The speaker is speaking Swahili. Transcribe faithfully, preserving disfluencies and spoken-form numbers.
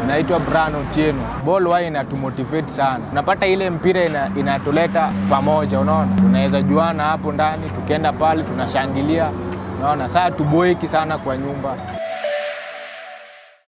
Naitwa Brian Otieno. Ball huwa inatumotivate sana. Unapata ile mpira ina, inatuleta pamoja, unaona? Tunaweza juana hapo ndani, tukienda pale tunashangilia. Unaona? Sasa tuboeki sana kwa nyumba.